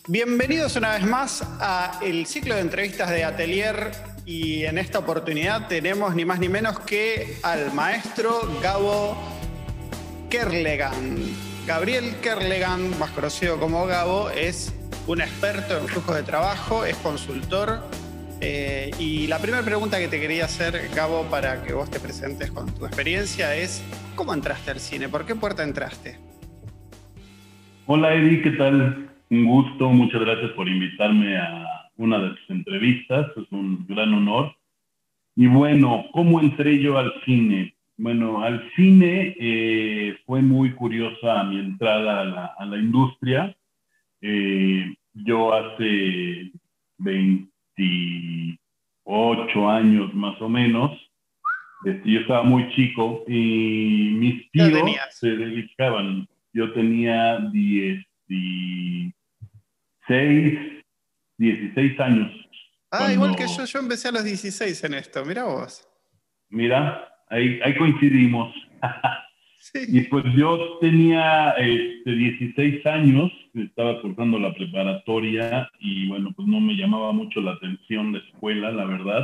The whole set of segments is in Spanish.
Bienvenidos una vez más a el ciclo de entrevistas de Atelier y en esta oportunidad tenemos ni más ni menos que al maestro Gabo Kerlegan. Gabriel Kerlegan, más conocido como Gabo, es un experto en flujos de trabajo, es consultor. Y la primera pregunta que te quería hacer, Gabo, para que vos te presentes con tu experiencia es: ¿cómo entraste al cine? ¿Por qué puerta entraste? Hola Eddie, ¿qué tal? Un gusto, muchas gracias por invitarme a una de tus entrevistas, es un gran honor. Y bueno, ¿cómo entré yo al cine? Bueno, al cine fue muy curiosa mi entrada a la industria. Yo hace 28 años más o menos, yo estaba muy chico y mis ¿Qué edad tíos se tenías? dedicaban, yo tenía 16 años Ah, igual que yo, cuando, yo empecé a los 16 en esto, mirá vos. mira, ahí coincidimos. Y Sí. pues yo tenía 16 años, estaba cursando la preparatoria y bueno, pues no me llamaba mucho la atención la escuela, la verdad.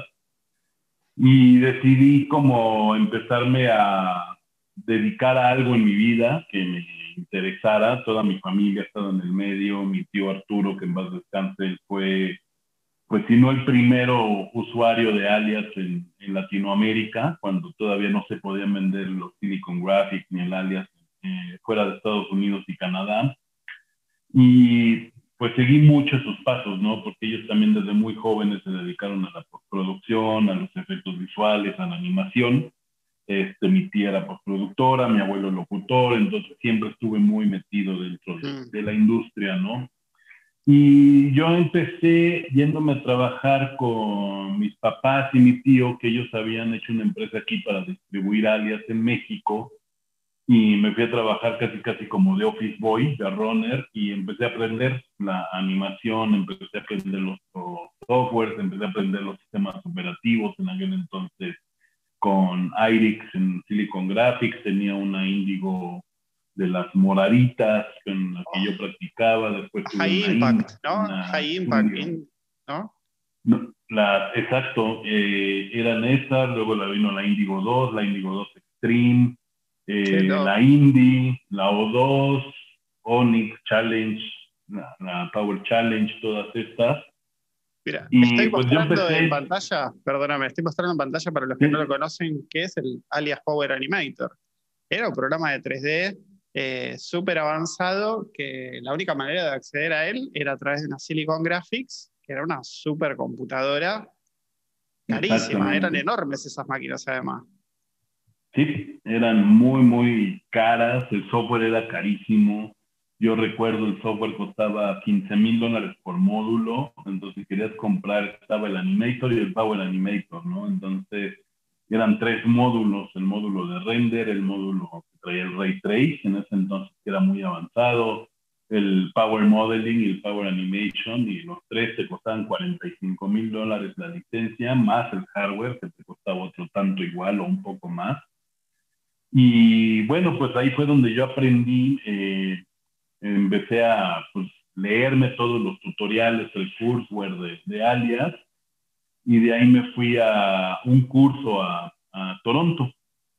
Y decidí como empezarme a dedicar a algo en mi vida que me interesara. Toda mi familia ha estado en el medio. Mi tío Arturo, que en paz descanse, él fue, pues si no el primero usuario de Alias en Latinoamérica, cuando todavía no se podían vender los Silicon Graphics ni el Alias fuera de Estados Unidos y Canadá. Y pues seguí mucho sus pasos, ¿no? Porque ellos también desde muy jóvenes se dedicaron a la postproducción, a los efectos visuales, a la animación. Mi tía era postproductora, mi abuelo locutor, entonces siempre estuve muy metido dentro Mm. de la industria, ¿no? Y yo empecé yéndome a trabajar con mis papás y mi tío, que ellos habían hecho una empresa aquí para distribuir alias en México, y me fui a trabajar casi casi como de office boy, de runner, y empecé a aprender la animación, empecé a aprender los softwares, empecé a aprender los sistemas operativos. En aquel entonces con IRIX en Silicon Graphics, tenía una Indigo de las moraditas con la que Oh, yo practicaba, después tuve High una, Impact, ¿no? una High Impact, Indigo. ¿no? No, exacto, eran esas, luego la vino la Indigo 2, la Indigo 2 Extreme, Qué la loco. Indy, la O2, Onyx Challenge, la Power Challenge, todas estas. Mira, estoy Y pues yo mostrando en empecé, pantalla, perdóname, estoy mostrando en pantalla para los que no lo sí, conocen, qué es el Alias Power Animator. Era un programa de 3D súper avanzado que la única manera de acceder a él era a través de una Silicon Graphics, que era una supercomputadora carísima, eran exactamente. enormes esas máquinas además. Sí, eran muy, muy caras, el software era carísimo. Yo recuerdo el software costaba $15,000 por módulo, entonces si querías comprar, estaba el Animator y el Power Animator, ¿no? Entonces eran tres módulos, el módulo de render, el módulo que traía el Ray Trace, en ese entonces que era muy avanzado, el Power Modeling y el Power Animation, y los tres te costaban $45,000 la licencia, más el hardware que te costaba otro tanto igual o un poco más. Y bueno, pues ahí fue donde yo aprendí, empecé a pues, leerme todos los tutoriales, el courseware de Alias, y de ahí me fui a un curso a Toronto.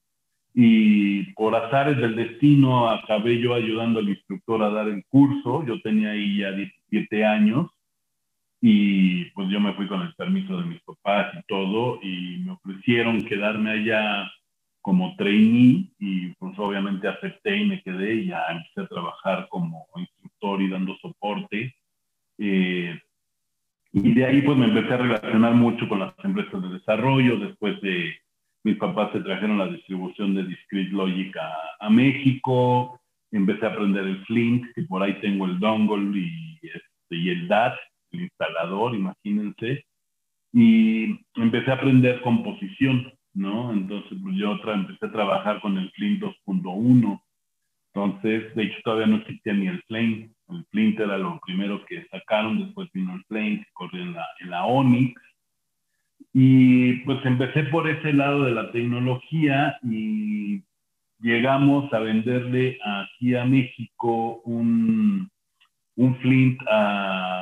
Y por azares del destino acabé yo ayudando al instructor a dar el curso. Yo tenía ahí ya 17 años y pues yo me fui con el permiso de mis papás y todo, y me ofrecieron quedarme allá como trainee, y pues obviamente acepté y me quedé, y ya empecé a trabajar como instructor y dando soporte. Y de ahí pues me empecé a relacionar mucho con las empresas de desarrollo. Después de mis papás se trajeron la distribución de Discrete Logic México, empecé a aprender el Flint, que por ahí tengo el dongle y el DAT, el instalador, imagínense. Y empecé a aprender composición, ¿no? Entonces pues yo empecé a trabajar con el Flint 2.1. Entonces, de hecho, todavía no existía ni el Flame. El Flint era lo primero que sacaron, después vino el Flame, que corría en la Onyx. Y pues empecé por ese lado de la tecnología y llegamos a venderle aquí a México un Flint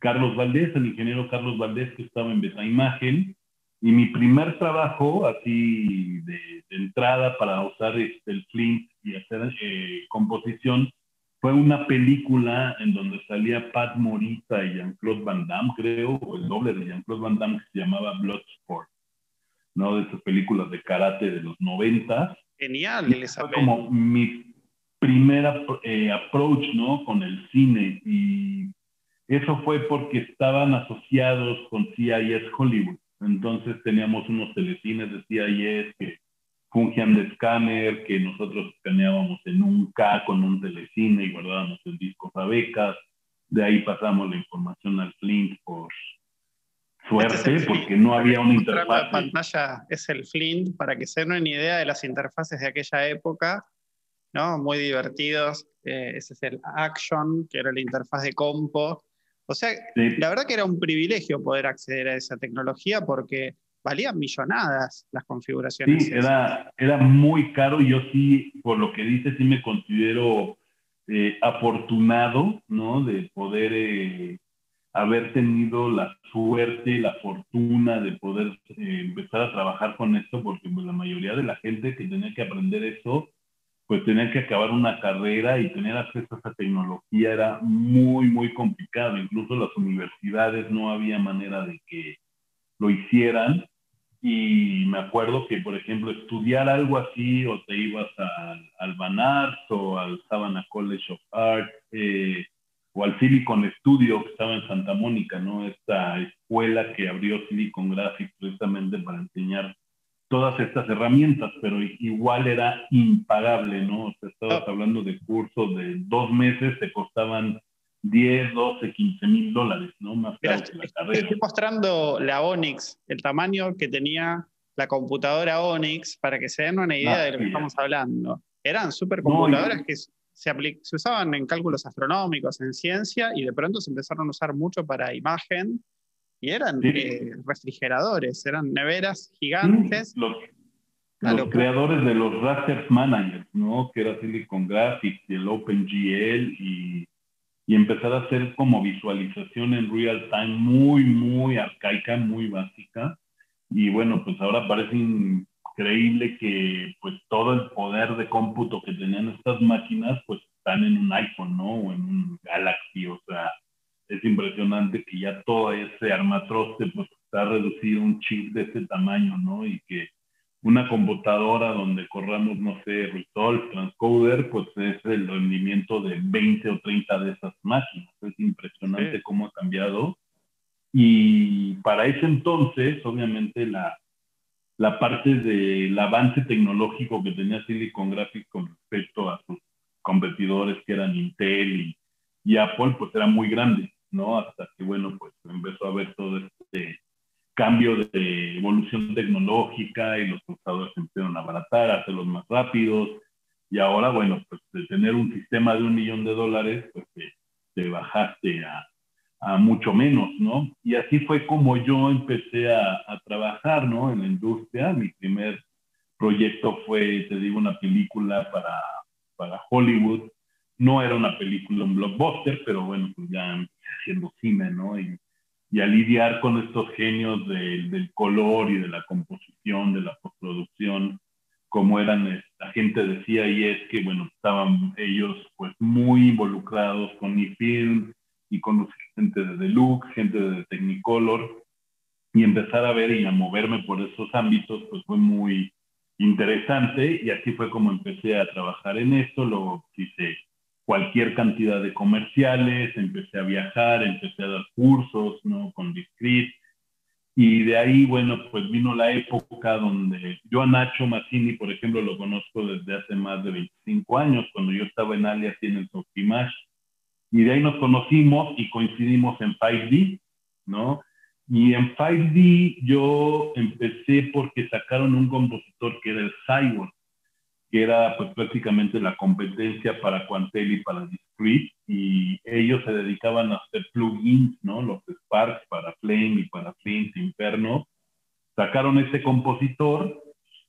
Carlos Valdés, el ingeniero Carlos Valdés, que estaba en Betaimagen. Y mi primer trabajo, así de entrada para usar el Flint y hacer composición, fue una película en donde salía Pat Morita y Jean-Claude Van Damme, creo, o el doble de Jean-Claude Van Damme, que se llamaba Bloodsport, ¿no? De esas películas de karate de los 90. Genial Y esa fue peli. como mi primera approach, ¿no? Con el cine. Y eso fue porque estaban asociados con CIS Hollywood. Entonces teníamos unos telecines de CIS que fungían de escáner, que nosotros escaneábamos en un K con un telecine y guardábamos el disco a becas. De ahí pasamos la información al Flint por Este es el suerte, Flint. porque no Lo que había estoy una mostrando de interfase. pantalla es el Flint, para que se den una idea de las interfaces de aquella época, ¿no? Muy divertidos. Ese es el Action, que era la interfaz de compo. O sea, la Sí, verdad que era un privilegio poder acceder a esa tecnología porque valían millonadas las configuraciones sí, esas. era muy caro. Yo sí, por lo que dice, sí me considero afortunado, ¿no? De poder haber tenido la suerte y la fortuna de poder empezar a trabajar con esto, porque pues, la mayoría de la gente que tenía que aprender eso, pues tenía que acabar una carrera y tener acceso a esa tecnología era muy, muy complicado. Incluso las universidades no había manera de que lo hicieran. Y me acuerdo que, por ejemplo, estudiar algo así, o te ibas al Van Arts o al Savannah College of Art, o al Silicon Studio que estaba en Santa Mónica, ¿no? Esta escuela que abrió Silicon Graphics precisamente para enseñar todas estas herramientas, pero igual era impagable, ¿no? O sea, estabas Yo, hablando de cursos de 2 meses, te costaban 10, 12, 15 mil dólares, ¿no? Más mira, caro que la carrera. estoy mostrando la Onyx, el tamaño que tenía la computadora Onyx, para que se den una idea de lo que Así es. estamos hablando. Eran No, supercomputadoras que se usaban en cálculos astronómicos, en ciencia, y de pronto se empezaron a usar mucho para imagen, y eran sí, refrigeradores, eran neveras sí, gigantes, una los locura. creadores de los Raster Managers, ¿no? Que era Silicon Graphics y el OpenGL y empezar a hacer como visualización en real time muy, muy arcaica, muy básica. Y bueno, pues ahora parece increíble que pues todo el poder de cómputo que tenían estas máquinas pues están en un iPhone, ¿no? O en un Galaxy, o sea, es impresionante que ya todo ese armatroste pues está reducido a un chip de ese tamaño, ¿no? Y que una computadora donde corramos, no sé, Resolve, Transcoder, pues es el rendimiento de 20 o 30 de esas máquinas. Es impresionante Sí. cómo ha cambiado. Y para ese entonces, obviamente, la parte del avance tecnológico que tenía Silicon Graphics con respecto a sus competidores que eran Intel y Apple, pues era muy grande, ¿no? Hasta que, bueno, pues empezó a haber todo este cambio de evolución tecnológica y los procesadores empezaron a abaratar, a hacerlos más rápidos. Y ahora, bueno, pues de tener un sistema de $1 millón, pues te bajaste a mucho menos, ¿no? Y así fue como yo empecé a trabajar, ¿no? En la industria. Mi primer proyecto fue, te digo, una película para Hollywood. No era una película, un blockbuster, pero bueno, pues ya empecé haciendo cine, ¿no? Y a lidiar con estos genios del color y de la composición, de la postproducción, como eran la gente de CIS, que bueno, estaban ellos pues muy involucrados con eFilm y con gente de Deluxe, gente de Technicolor, y empezar a ver y a moverme por esos ámbitos, pues fue muy interesante y así fue como empecé a trabajar en esto, luego hice cualquier cantidad de comerciales, empecé a viajar, empecé a dar cursos, ¿no? Con Discrete, y de ahí, bueno, pues vino la época donde yo a Nacho Mazzini, por ejemplo, lo conozco desde hace más de 25 años, cuando yo estaba en Alias y en el Softimage, y de ahí nos conocimos y coincidimos en 5D, ¿no? Y en 5D yo empecé porque sacaron un compositor que era el Cyborg, que era pues prácticamente la competencia para Quantel y para Discrete, y ellos se dedicaban a hacer plugins, ¿no? Los Sparks para Flame y para Flint, Inferno. Sacaron ese compositor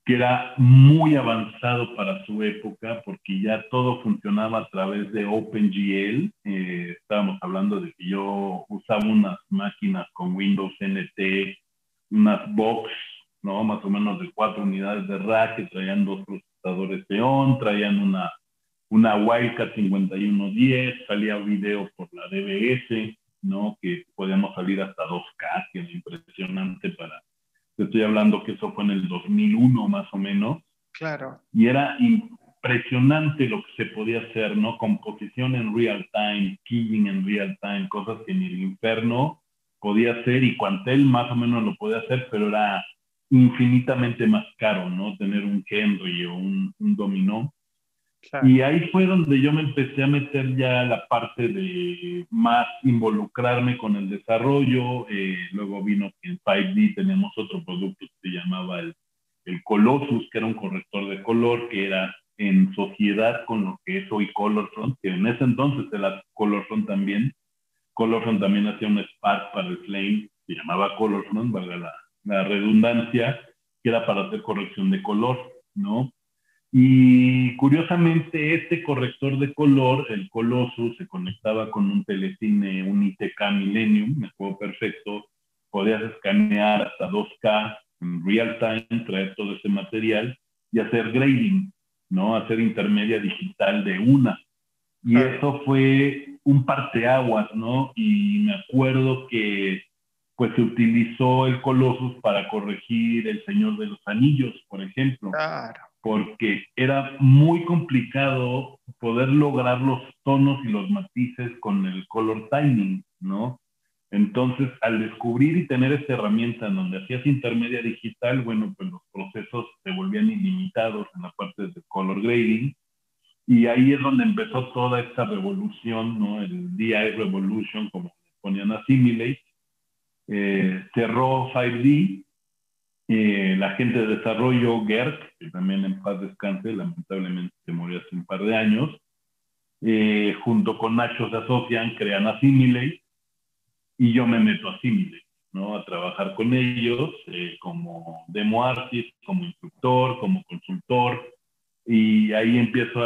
que era muy avanzado para su época, porque ya todo funcionaba a través de OpenGL. Estábamos hablando de que yo usaba unas máquinas con Windows NT, unas box, ¿no? Más o menos de 4 unidades de rack, que traían 2 procesadores Xeon, traían una Wildcat 5110, salía video por la DBS, ¿no? Que podíamos salir hasta 2K, que era impresionante para... Te estoy hablando que eso fue en el 2001 más o menos. Claro. Y era impresionante lo que se podía hacer, ¿no? Composición en real time, keying en real time, cosas que ni el infierno podía hacer, y Quantel más o menos lo podía hacer, pero era infinitamente más caro, ¿no? Tener un Henry o un dominó. Claro. Y ahí fue donde yo me empecé a meter ya la parte de más involucrarme con el desarrollo. Luego vino que en 5D teníamos otro producto que se llamaba el Colossus, que era un corrector de color, que era en sociedad con lo que es hoy Colorfront, que en ese entonces era Colorfront también. Colorfront también hacía un Spark para el Flame, se llamaba Colorfront, valga la redundancia, que era para hacer corrección de color, ¿no? Y curiosamente, este corrector de color, el Colossus, se conectaba con un telecine, un ITK Millennium, me acuerdo perfecto. Podías escanear hasta 2K en real time, traer todo ese material y hacer grading, ¿no? Hacer intermedia digital de una. Y Claro. eso fue un parteaguas, ¿no? Y me acuerdo que pues se utilizó el Colossus para corregir El Señor de los Anillos, por ejemplo, Claro. porque era muy complicado poder lograr los tonos y los matices con el color timing, ¿no? Entonces, al descubrir y tener esta herramienta en donde hacías intermedia digital, bueno, pues los procesos se volvían ilimitados en la parte de color grading, y ahí es donde empezó toda esta revolución, ¿no? El DI Revolution, como ponían a Simulate. Cerró 5D, la gente de desarrollo, Gert, que también en paz descanse, lamentablemente se murió hace un par de años, junto con Nacho se asocian, crean Assimilate, y yo me meto a Assimilate, ¿no? A trabajar con ellos como demo artist, como instructor, como consultor, y ahí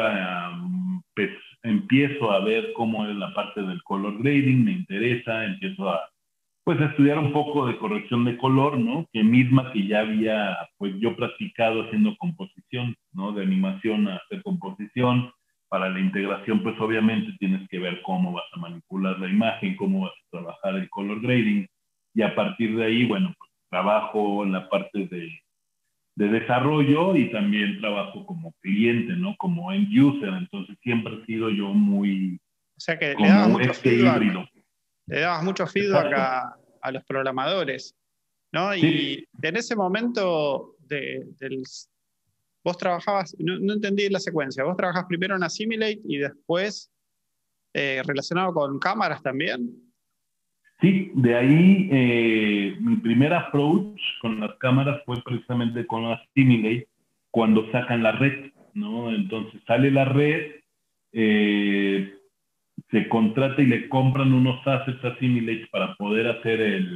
pues, empiezo a ver cómo es la parte del color grading, me interesa, empiezo a pues a estudiar un poco de corrección de color, ¿no? Que misma que ya había, pues yo practicado haciendo composición, ¿no? De animación a hacer composición. Para la integración, pues obviamente tienes que ver cómo vas a manipular la imagen, cómo vas a trabajar el color grading. Y a partir de ahí, bueno, pues trabajo en la parte de desarrollo, y también trabajo como cliente, ¿no? Como end user. Entonces siempre he sido yo muy O sea que le dabas como mucho este feedback, híbrido. le dabas mucho feedback Exacto. a los programadores, ¿no? Sí, Y en ese momento vos trabajabas, no entendí la secuencia, vos trabajás primero en Assimilate y después relacionado con cámaras también. sí, de ahí mi primer approach con las cámaras fue precisamente con la Simulate, cuando sacan la red, ¿no? Entonces sale la red, eh, se contrata y le compran unos assets a Simulate para poder hacer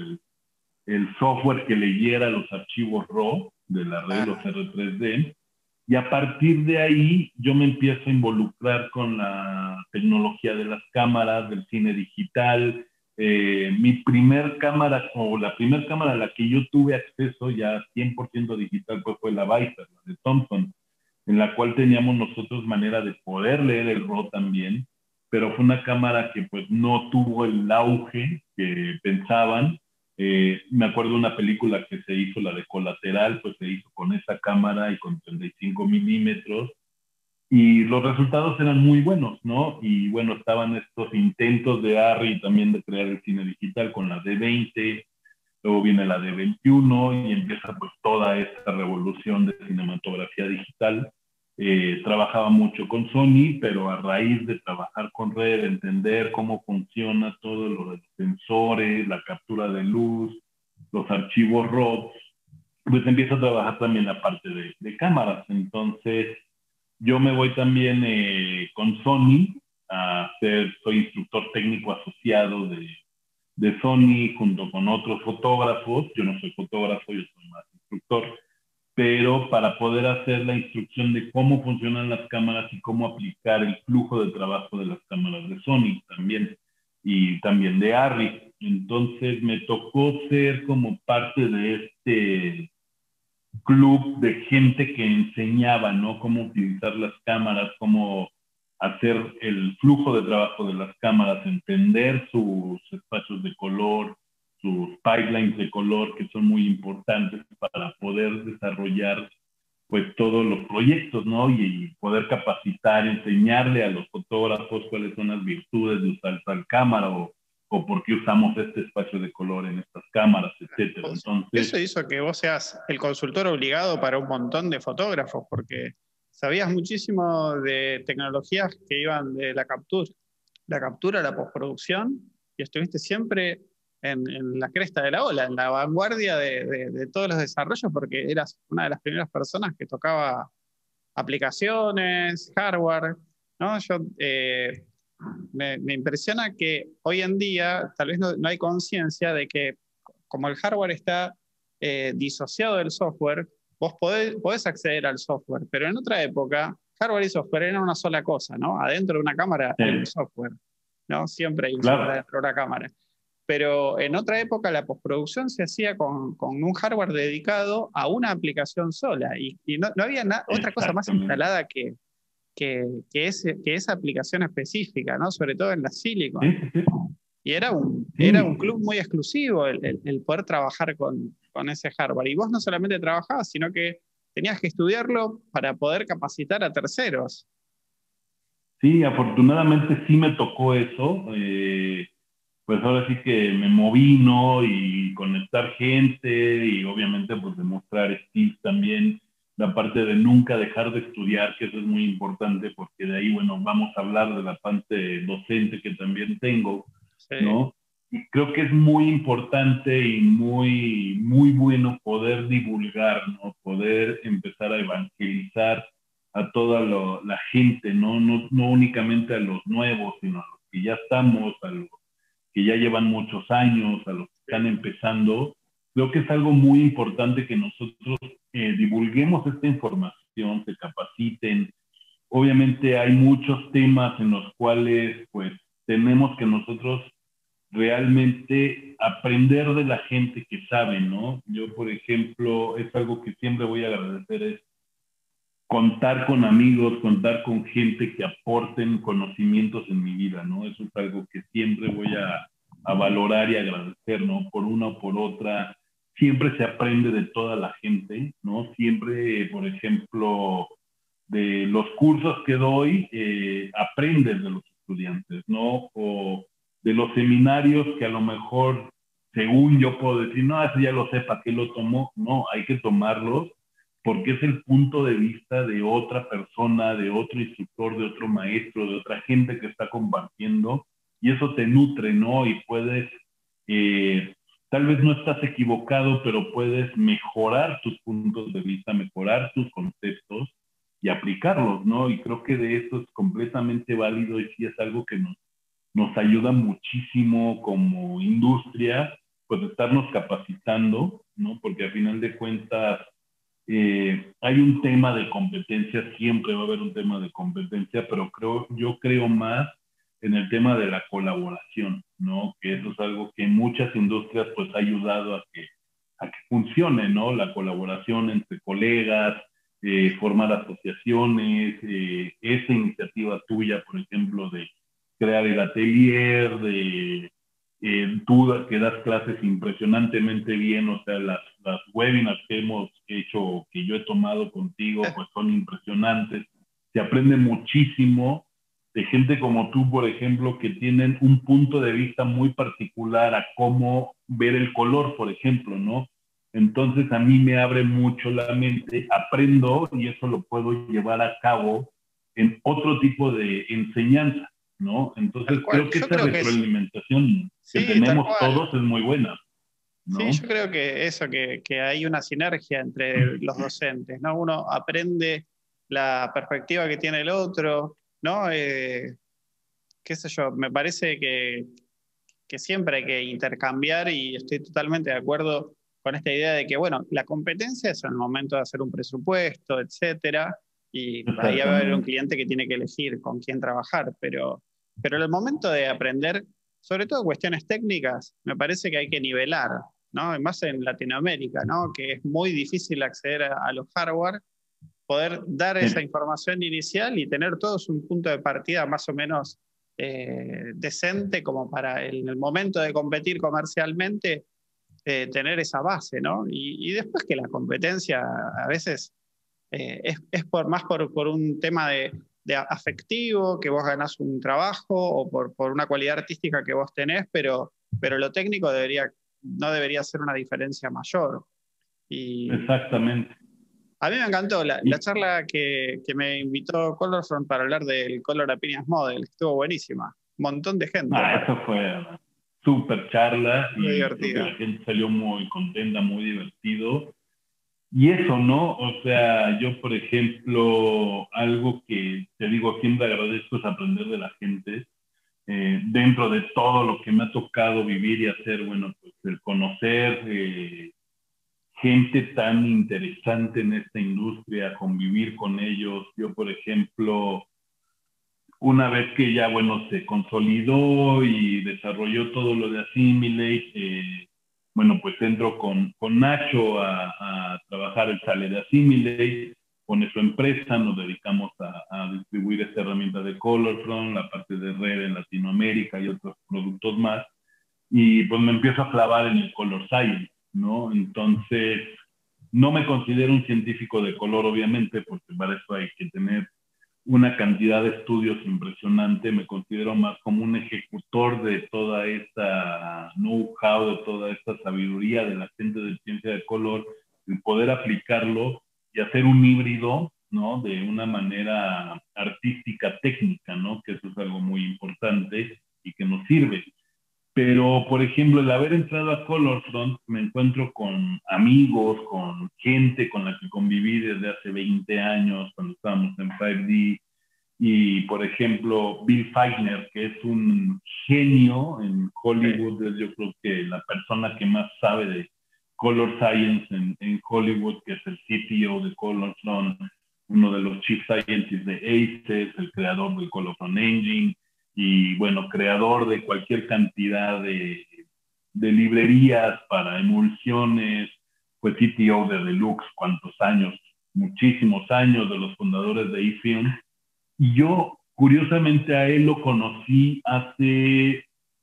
el software que leyera los archivos RAW de la red, los Ah, R3D. Y a partir de ahí yo me empiezo a involucrar con la tecnología de las cámaras, del cine digital. Mi primer cámara, o la primera cámara a la que yo tuve acceso ya 100% digital, pues fue la Viper, la de Thompson, en la cual teníamos nosotros manera de poder leer el RAW también, pero fue una cámara que pues no tuvo el auge que pensaban. Me acuerdo de una película que se hizo, la de Colateral, pues se hizo con esa cámara y con 35 milímetros, y los resultados eran muy buenos, ¿no? Y bueno, estaban estos intentos de ARRI también de crear el cine digital con la D20, luego viene la D21 y empieza pues toda esta revolución de cinematografía digital. Trabajaba mucho con Sony, pero a raíz de trabajar con Red, entender cómo funciona todo lo de los sensores, la captura de luz, los archivos RAW, pues empiezo a trabajar también la parte de cámaras. Entonces, yo me voy también con Sony a ser, soy instructor técnico asociado de Sony junto con otros fotógrafos. Yo no soy fotógrafo, yo soy más instructor. pero para poder hacer la instrucción de cómo funcionan las cámaras y cómo aplicar el flujo de trabajo de las cámaras de Sony también, y también de Arri. Entonces me tocó ser como parte de este club de gente que enseñaba, ¿no? Cómo utilizar las cámaras, cómo hacer el flujo de trabajo de las cámaras, entender sus espacios de color, sus pipelines de color, que son muy importantes para poder desarrollar pues todos los proyectos, ¿no? Y poder capacitar, enseñarle a los fotógrafos cuáles son las virtudes de usar tal cámara o por qué usamos este espacio de color en estas cámaras, etcétera. Entonces, eso hizo que vos seas el consultor obligado para un montón de fotógrafos, porque sabías muchísimo de tecnologías que iban de la captura a la postproducción, y estuviste siempre en la cresta de la ola, en la vanguardia de todos los desarrollos, porque eras una de las primeras personas que tocaba aplicaciones, hardware, ¿no? Me impresiona que hoy en día tal vez no hay conciencia de que como el hardware está disociado del software, vos podés acceder al software, pero en otra época, hardware y software eran una sola cosa, ¿no? Adentro de una cámara hay un software, ¿no? Siempre hay un software dentro de una cámara. Pero en otra época la postproducción se hacía con un hardware dedicado a una aplicación sola y no había otra cosa más instalada que esa aplicación específica, ¿no? Sobre todo en la Silicon. Y era un club muy exclusivo el poder trabajar con ese hardware. Y vos no solamente trabajabas, sino que tenías que estudiarlo para poder capacitar a terceros. Sí, afortunadamente sí me tocó eso. Pues ahora sí que me moví, ¿no? Y conectar gente y obviamente pues demostrar skills también. La parte de nunca dejar de estudiar, que eso es muy importante porque de ahí, bueno, vamos a hablar de la parte docente que también tengo, Sí. ¿no? Y creo que es muy importante y muy, muy bueno poder divulgar, ¿no? Poder empezar a evangelizar a toda la gente, ¿no? No únicamente a los nuevos, sino a los que ya estamos, a los que ya llevan muchos años, a los que están empezando. Creo que es algo muy importante que nosotros divulguemos esta información, se capaciten. Obviamente hay muchos temas en los cuales pues tenemos que nosotros realmente aprender de la gente que sabe, ¿no? Yo, por ejemplo, es algo que siempre voy a agradecer, es contar con amigos, contar con gente que aporten conocimientos en mi vida, ¿no? Eso es algo que siempre voy a valorar y agradecer, ¿no? Por una o por otra, siempre se aprende de toda la gente, ¿no? Siempre, por ejemplo, de los cursos que doy, aprendes de los estudiantes, ¿no? O de los seminarios que a lo mejor, según yo puedo decir, no, eso ya lo sé, ¿para qué lo tomo? No, hay que tomarlos porque es el punto de vista de otra persona, de otro instructor, de otro maestro, de otra gente que está compartiendo, y eso te nutre, ¿no? Y puedes, tal vez no estás equivocado, pero puedes mejorar tus puntos de vista, mejorar tus conceptos y aplicarlos, ¿no? Y creo que de eso es completamente válido y sí es algo que nos ayuda muchísimo como industria, pues estarnos capacitando, ¿no? Porque al final de cuentas, hay un tema de competencia, siempre va a haber un tema de competencia, pero yo creo más en el tema de la colaboración, ¿no? Que eso es algo que en muchas industrias pues ha ayudado a que funcione, ¿no? La colaboración entre colegas, formar asociaciones, esa iniciativa tuya, por ejemplo, de crear el atelier, de tú que das clases impresionantemente bien, o sea, las webinars que hemos hecho, que yo he tomado contigo, pues son impresionantes. Se aprende muchísimo de gente como tú, por ejemplo, que tienen un punto de vista muy particular a cómo ver el color, por ejemplo, ¿no? Entonces a mí me abre mucho la mente, aprendo y eso lo puedo llevar a cabo en otro tipo de enseñanza, ¿no? Entonces creo que esa retroalimentación que tenemos todos es muy buena, ¿no? Sí, yo creo que eso, que hay una sinergia entre los docentes, ¿no? Uno aprende la perspectiva que tiene el otro, ¿no? Qué sé yo, me parece que siempre hay que intercambiar y estoy totalmente de acuerdo con esta idea de que, bueno, la competencia es el momento de hacer un presupuesto, etcétera, y ahí va a haber un Exactamente. cliente que tiene que elegir con quién trabajar, pero en el momento de aprender, sobre todo cuestiones técnicas, me parece que hay que nivelar, ¿no? Más en Latinoamérica, ¿no? Que es muy difícil acceder a los hardware, poder dar esa Sí. información inicial y tener todos un punto de partida más o menos decente como para en el momento de competir comercialmente tener esa base, ¿no? Y después que la competencia a veces es más por un tema de afectivo, que vos ganás un trabajo o por una cualidad artística que vos tenés, pero lo técnico no debería ser una diferencia mayor. Y Exactamente. a mí me encantó la Y, charla que me invitó Colorfront para hablar del Color Opinions Model, estuvo buenísima. Un montón de gente, eso fue una súper charla muy y creo que la divertida. gente salió muy contenta, muy divertido. Y eso, ¿no? O sea, yo, por ejemplo, algo que te digo, siempre agradezco es aprender de la gente. Dentro de todo lo que me ha tocado vivir y hacer, bueno, pues el conocer gente tan interesante en esta industria, convivir con ellos. Yo, por ejemplo, una vez que ya, bueno, se consolidó y desarrolló todo lo de Assimilate, bueno, pues entro con Nacho a trabajar el sale de Assimilate, pone su empresa, nos dedicamos a distribuir esta herramienta de Colorfront, la parte de red en Latinoamérica y otros productos más, y pues me empiezo a clavar en el Color Science, ¿no? Entonces, no me considero un científico de color, obviamente, porque para eso hay que tener una cantidad de estudios impresionante. Me considero más como un ejecutor de toda esta know-how, de toda esta sabiduría de la gente de ciencia de color, el poder aplicarlo y hacer un híbrido, ¿no? De una manera artística, técnica, ¿no? Que eso es algo muy importante y que nos sirve. Pero, por ejemplo, el haber entrado a Colorfront, me encuentro con amigos, con gente con la que conviví desde hace 20 años, cuando estábamos en 5D. Y, por ejemplo, Bill Feigner, que es un genio en Sí. Hollywood, es yo creo que la persona que más sabe de Color Science en Hollywood, que es el CTO de Colorfront, uno de los Chief Scientists de ACES, el creador del Colorfront Engine, y bueno, creador de cualquier cantidad de librerías para emulsiones, fue CTO de Deluxe, ¿cuántos años? Muchísimos años, de los fundadores de eFilm. Y yo, curiosamente, a él lo conocí hace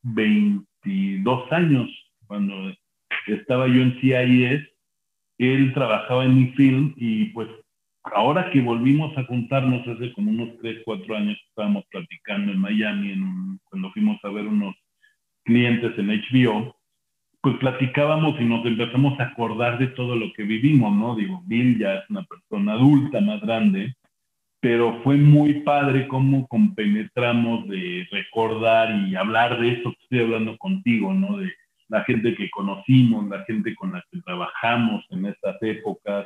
22 años, cuando estaba yo en CIS. Él trabajaba en mi film y pues ahora que volvimos a juntarnos hace como unos 3 4 años, estábamos platicando en Miami, cuando fuimos a ver unos clientes en HBO, pues platicábamos y nos empezamos a acordar de todo lo que vivimos, ¿no? Digo, Bill ya es una persona adulta, más grande, pero fue muy padre cómo compenetramos de recordar y hablar de eso que estoy hablando contigo, ¿no? De la gente que conocimos, la gente con la que trabajamos en estas épocas.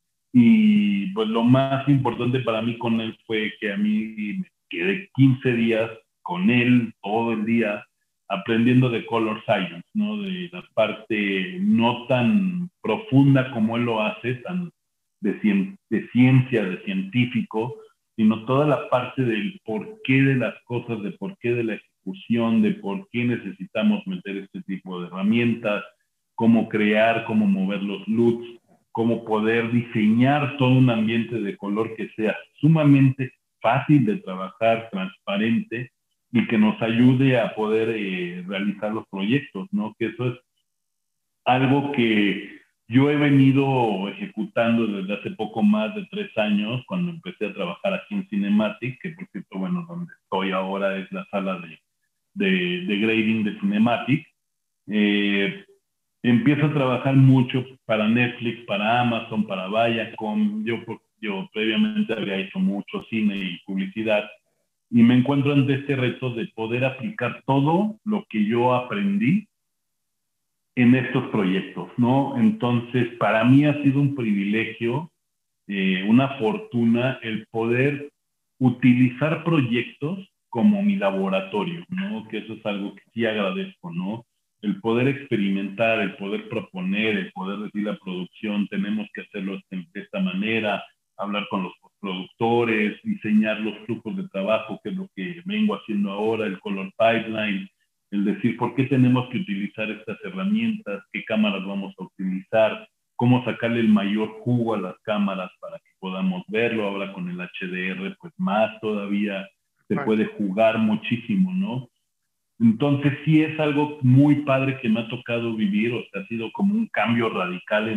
Y pues lo más importante para mí con él fue que a mí me quedé 15 días con él todo el día aprendiendo de color science, ¿no? De la parte no tan profunda como él lo hace, tan de ciencia, de científico, sino toda la parte del porqué de las cosas, de por qué de la ejecución, de por qué necesitamos meter este tipo de herramientas, cómo crear, cómo mover los LUTs, cómo poder diseñar todo un ambiente de color que sea sumamente fácil de trabajar, transparente y que nos ayude a poder realizar los proyectos, ¿no? Que eso es algo que yo he venido ejecutando desde hace poco más de 3 años, cuando empecé a trabajar aquí en Cinematic, que por cierto, bueno, donde estoy ahora es la sala de grading de Cinematic. Eh, Empiezo a trabajar mucho para Netflix, para Amazon, para Viacom. Yo previamente había hecho mucho cine y publicidad y me encuentro ante este reto de poder aplicar todo lo que yo aprendí en estos proyectos, ¿no? Entonces, para mí ha sido un privilegio, una fortuna el poder utilizar proyectos como mi laboratorio, ¿no? Que eso es algo que sí agradezco, ¿no? el poder experimentar, el poder proponer, el poder decir a la producción, tenemos que hacerlo de esta manera, hablar con los productores, diseñar los flujos de trabajo, que es lo que vengo haciendo ahora, el color pipeline, el decir por qué tenemos que utilizar estas herramientas, qué cámaras vamos a utilizar, cómo sacarle el mayor jugo a las cámaras para que podamos verlo. Ahora con el HDR, pues más todavía se puede jugar muchísimo, ¿no? Entonces sí es algo muy padre que me ha tocado vivir, o sea, ha sido como un cambio radical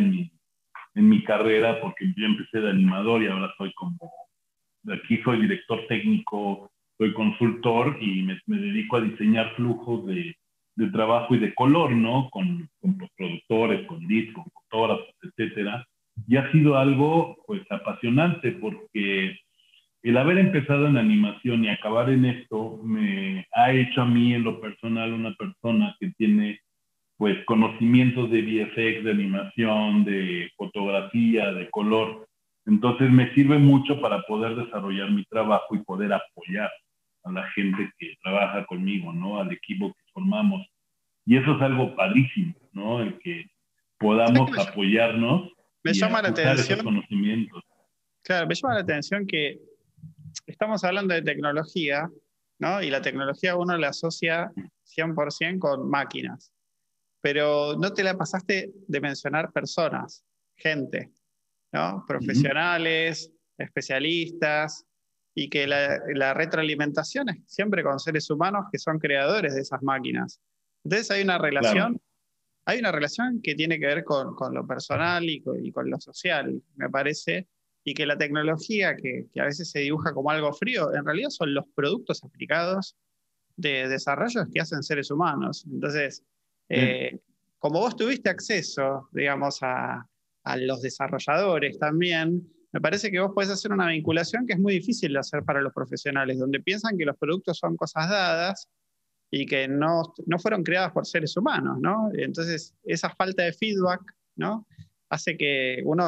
en mi carrera, porque yo empecé de animador y ahora soy como, aquí soy director técnico, soy consultor y me dedico a diseñar flujos de trabajo y de color, ¿no? Con productores, con leads, con fotógrafos, etcétera. Y ha sido algo, pues, apasionante porque el haber empezado en animación y acabar en esto me ha hecho a mí en lo personal una persona que tiene pues conocimientos de VFX, de animación, de fotografía, de color. Entonces me sirve mucho para poder desarrollar mi trabajo y poder apoyar a la gente que trabaja conmigo, ¿no? Al equipo que formamos. Y eso es algo padrísimo, ¿no? El que ¿Sabes qué podamos apoyarnos me y llama la usar esos atención? conocimientos. Claro, me llama la atención que estamos hablando de tecnología, ¿no? Y la tecnología uno la asocia 100% con máquinas, pero no te la pasaste de mencionar personas, gente, ¿no? Profesionales, especialistas, y que la retroalimentación es siempre con seres humanos que son creadores de esas máquinas. Entonces Claro, hay una relación que tiene que ver con lo personal y con lo social, me parece, y que la tecnología, que a veces se dibuja como algo frío, en realidad son los productos aplicados de desarrollos que hacen seres humanos. Entonces, sí, eh, como vos tuviste acceso, digamos, a los desarrolladores también, me parece que vos podés hacer una vinculación que es muy difícil de hacer para los profesionales, donde piensan que los productos son cosas dadas y que no fueron creadas por seres humanos, ¿no? Entonces, esa falta de feedback, ¿no? Hace que uno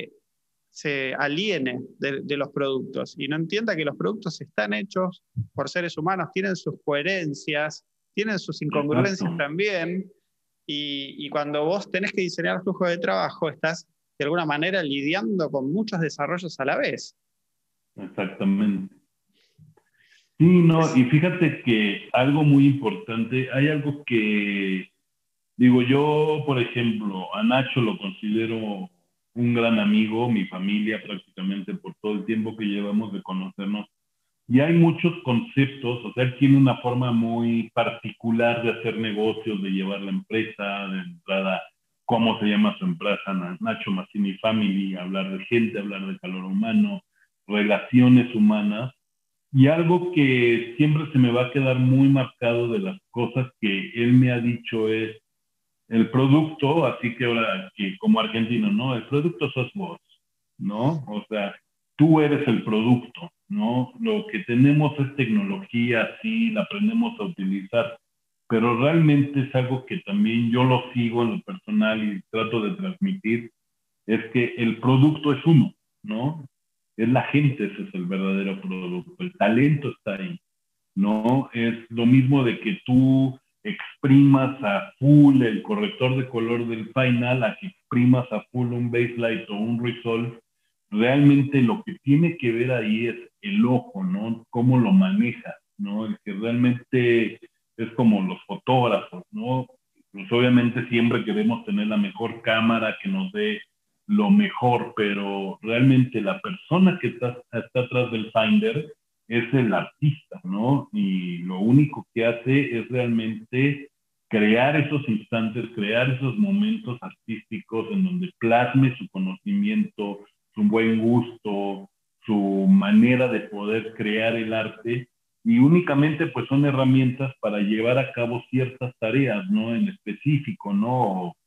se aliene de los productos y no entienda que los productos están hechos por seres humanos, tienen sus coherencias, tienen sus exacto, incongruencias también, y cuando vos tenés que diseñar flujos de trabajo, estás de alguna manera lidiando con muchos desarrollos a la vez. exactamente. Sí, no, y fíjate que algo muy importante, hay algo que, digo, yo, por ejemplo, a Nacho lo considero un gran amigo, mi familia prácticamente por todo el tiempo que llevamos de conocernos. Y hay muchos conceptos, o sea, él tiene una forma muy particular de hacer negocios, de llevar la empresa, de entrada, cómo se llama su empresa, Nacho Massini Family, hablar de gente, hablar de calor humano, relaciones humanas. Y algo que siempre se me va a quedar muy marcado de las cosas que él me ha dicho es el producto, así que ahora que como argentino, ¿no? El producto sos vos, ¿no? O sea, tú eres el producto, ¿no? Lo que tenemos es tecnología, sí, la aprendemos a utilizar, pero realmente es algo que también yo lo sigo en lo personal y trato de transmitir, es que el producto es uno, ¿no? Es la gente, ese es el verdadero producto, el talento está ahí, ¿no? Es lo mismo de que tú exprimas a full el corrector de color del final, a que exprimas a full un baselight o un resolve, realmente lo que tiene que ver ahí es el ojo, ¿no? Cómo lo maneja, ¿no? El que realmente es como los fotógrafos, ¿no? Pues obviamente siempre queremos tener la mejor cámara que nos dé lo mejor, pero realmente la persona que está atrás del finder es el artista, ¿no? Y lo único que hace es realmente crear esos instantes, crear esos momentos artísticos en donde plasme su conocimiento, su buen gusto, su manera de poder crear el arte y únicamente pues son herramientas para llevar a cabo ciertas tareas, ¿no? En específico, ¿no?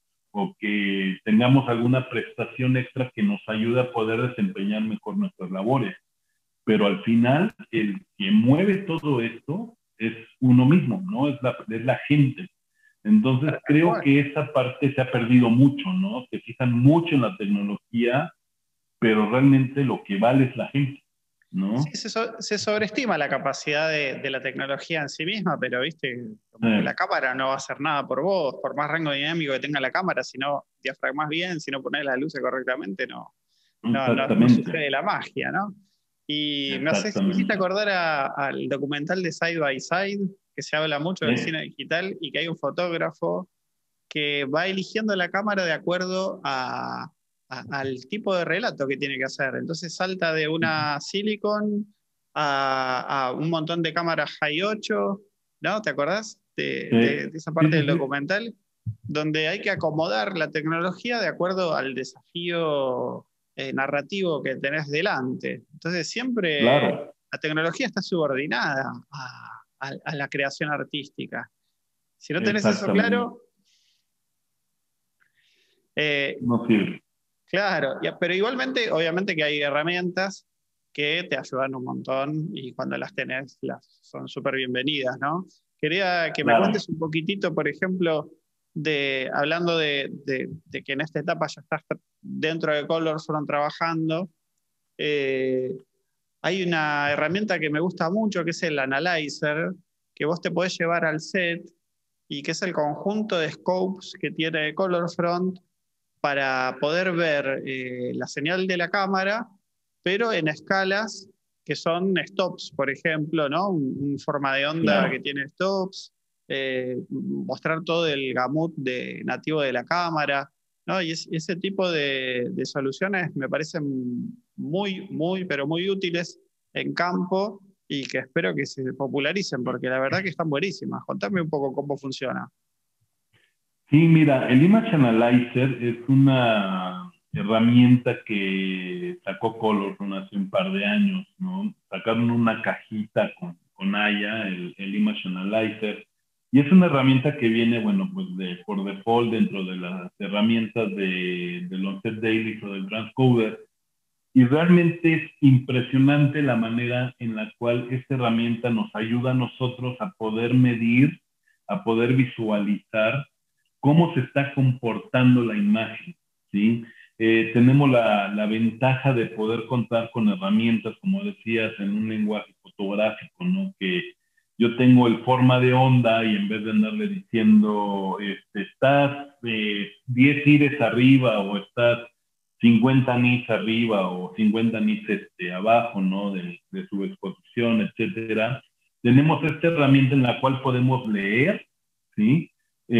O que tengamos alguna prestación extra que nos ayude a poder desempeñar mejor nuestras labores, pero al final el que mueve todo esto es uno mismo, ¿no? Es la gente. Entonces Tal creo cual. que esa parte se ha perdido mucho, ¿no? Se fijan mucho en la tecnología, pero realmente lo que vale es la gente. ¿no? Sí, se sobreestima la capacidad de la tecnología en sí misma, pero viste, como que la cámara no va a hacer nada por vos, por más rango dinámico que tenga la cámara, si no diafragmas bien, si no pones las luces correctamente, no Exactamente, sucede la magia, ¿no? Y me hiciste exactamente. acordar al documental de Side by Side, que se habla mucho del Sí, cine digital y que hay un fotógrafo que va eligiendo la cámara de acuerdo al tipo de relato que tiene que hacer. Entonces salta de una Silicon a un montón de cámaras High 8, ¿no? ¿Te acordás sí, de esa sí, parte sí, del sí, documental? Donde hay que acomodar la tecnología de acuerdo al desafío narrativo que tenés delante. Entonces siempre claro, la tecnología está subordinada a la creación artística. Si no tenés eso exactamente. claro, eh, No sirve. claro, pero igualmente, obviamente que hay herramientas que te ayudan un montón y cuando las tenés, son súper bienvenidas, ¿no? Quería que me Claro. cuentes un poquitito, por ejemplo, hablando de que en esta etapa ya estás dentro de Colorfront trabajando, eh, hay una herramienta que me gusta mucho que es el Analyzer, que vos te podés llevar al set y que es el conjunto de scopes que tiene Colorfront para poder ver la señal de la cámara, pero en escalas que son stops, por ejemplo, ¿no? Forma de onda que Claro. tiene stops, mostrar todo el gamut nativo de la cámara, ¿no? Y ese tipo de soluciones me parecen pero muy útiles en campo y que espero que se popularicen, porque la verdad que están buenísimas. Contame un poco cómo funciona. Sí, mira, el Image Analyzer es una herramienta que sacó Colorfront hace un par de años, ¿no? Sacaron una cajita con Aya, el Image Analyzer, y es una herramienta que viene, bueno, pues por default dentro de las herramientas del Onset Daily o del Transcoder, y realmente es impresionante la manera en la cual esta herramienta nos ayuda a nosotros a poder medir, a poder visualizar cómo se está comportando la imagen, ¿sí? Tenemos la ventaja de poder contar con herramientas, como decías, en un lenguaje fotográfico, ¿no? Que yo tengo el forma de onda y en vez de andarle diciendo, estás 10 ires arriba o estás 50 nits arriba o 50 nits abajo, ¿no? De su exposición, etcétera. Tenemos esta herramienta en la cual podemos leer, ¿sí?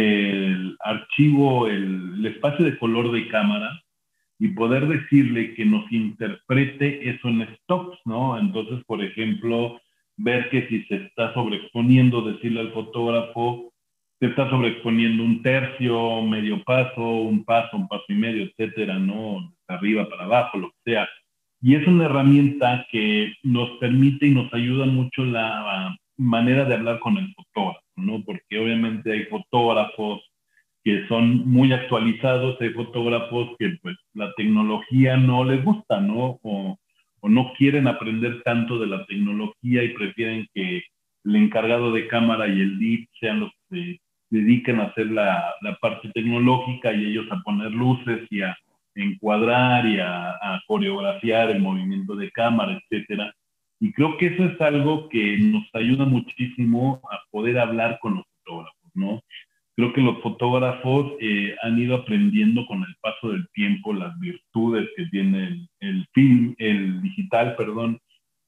El archivo, el espacio de color de cámara y poder decirle que nos interprete eso en stops, ¿no? Entonces, por ejemplo, ver que si se está sobreexponiendo, decirle al fotógrafo, se está sobreexponiendo un tercio, medio paso, un paso y medio, etcétera, ¿no? De arriba para abajo, lo que sea. Y es una herramienta que nos permite y nos ayuda mucho la manera de hablar con el fotógrafo, ¿no? Porque obviamente hay fotógrafos que son muy actualizados, hay fotógrafos que pues la tecnología no les gusta, ¿no? O no quieren aprender tanto de la tecnología y prefieren que el encargado de cámara y el DIP sean los que se dediquen a hacer la parte tecnológica y ellos a poner luces y a encuadrar y a coreografiar el movimiento de cámara, etcétera. Y creo que eso es algo que nos ayuda muchísimo a poder hablar con los fotógrafos, ¿no? Creo que los fotógrafos han ido aprendiendo con el paso del tiempo las virtudes que tiene film, el digital, perdón,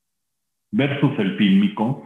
versus el fílmico.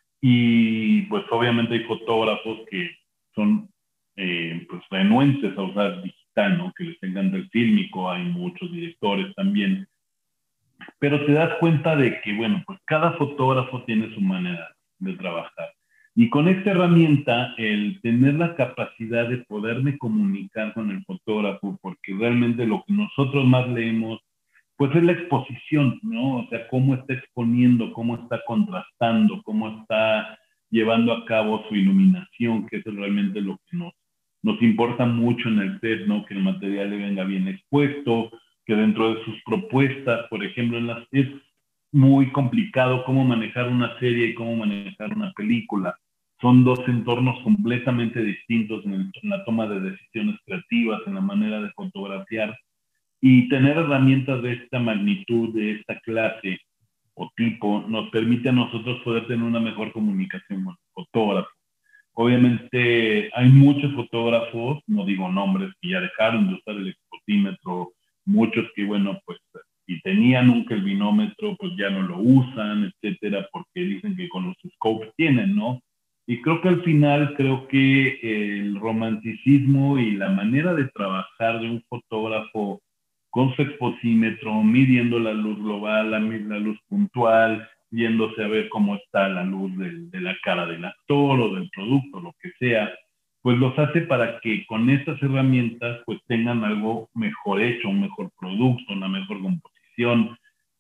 Y pues obviamente hay fotógrafos que son pues renuentes a usar digital, ¿no? Que les encanta el fílmico, hay muchos directores también, pero te das cuenta de que, bueno, pues cada fotógrafo tiene su manera de trabajar. Y con esta herramienta, el tener la capacidad de poderme comunicar con el fotógrafo, porque realmente lo que nosotros más leemos, pues es la exposición, ¿no? O sea, cómo está exponiendo, cómo está contrastando, cómo está llevando a cabo su iluminación, que eso es realmente lo que nos importa mucho en el set, ¿no? Que el material le venga bien expuesto, que dentro de sus propuestas, por ejemplo, es muy complicado cómo manejar una serie y cómo manejar una película. Son dos entornos completamente distintos en la toma de decisiones creativas, en la manera de fotografiar y tener herramientas de esta magnitud, de esta clase, o tipo nos permite a nosotros poder tener una mejor comunicación con el fotógrafo. Obviamente hay muchos fotógrafos, no digo nombres, que ya dejaron de usar el exposímetro, muchos que, bueno, pues si tenían un kelvinómetro, pues ya no lo usan, etcétera, porque dicen que con los scopes tienen, ¿no? Y creo que al final, creo que el romanticismo y la manera de trabajar de un fotógrafo con su exposímetro, midiendo la luz global, la luz puntual, yéndose a ver cómo está la luz de la cara del actor o del producto, lo que sea, pues los hace para que con estas herramientas pues tengan algo mejor hecho, un mejor producto, una mejor composición.